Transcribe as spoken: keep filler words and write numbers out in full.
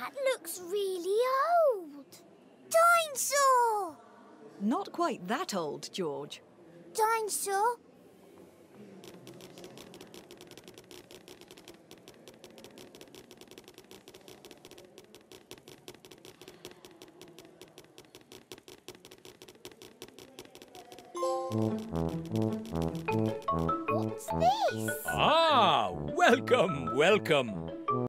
That looks really old. Dinosaur! Not quite that old, George. Dinosaur? What's this? Ah, welcome, welcome.